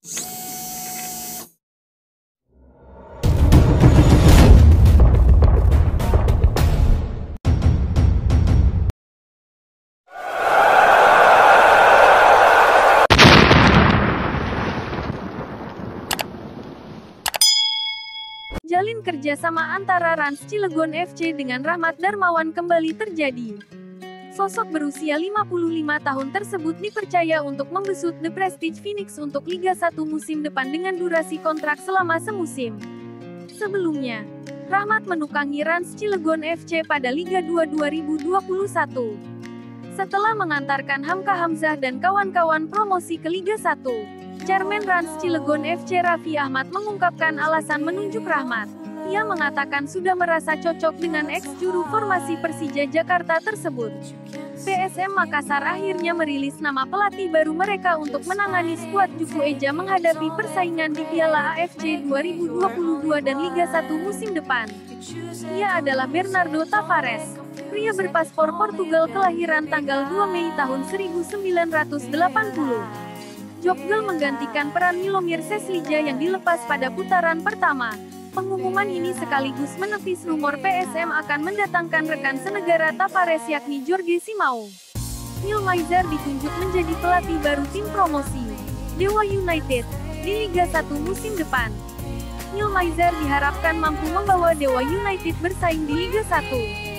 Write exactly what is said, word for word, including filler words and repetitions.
Jalin kerjasama antara Rans Cilegon F C dengan Rahmat Darmawan kembali terjadi. Sosok berusia lima puluh lima tahun tersebut dipercaya untuk membesut The Prestige Phoenix untuk Liga satu musim depan dengan durasi kontrak selama semusim. Sebelumnya, Rahmat menukangi Rans Cilegon F C pada Liga dua dua ribu dua puluh satu. Setelah mengantarkan Hamka Hamzah dan kawan-kawan promosi ke Liga satu, Chairman Rans Cilegon F C Raffi Ahmad mengungkapkan alasan menunjuk Rahmat. Ia mengatakan sudah merasa cocok dengan ex-juru formasi Persija Jakarta tersebut. P S M Makassar akhirnya merilis nama pelatih baru mereka untuk menangani skuad Juku Eja menghadapi persaingan di Piala A F C dua ribu dua puluh dua dan Liga satu musim depan. Ia adalah Bernardo Tavares, pria berpaspor Portugal kelahiran tanggal dua Mei tahun seribu sembilan ratus delapan puluh. Jokgel menggantikan peran Milomir Seslija yang dilepas pada putaran pertama. Pengumuman ini sekaligus menepis rumor P S M akan mendatangkan rekan senegara Tavares yakni Jorge Simao. Neil Maizer ditunjuk menjadi pelatih baru tim promosi Dewa United di Liga satu musim depan. Neil Maizer diharapkan mampu membawa Dewa United bersaing di Liga satu.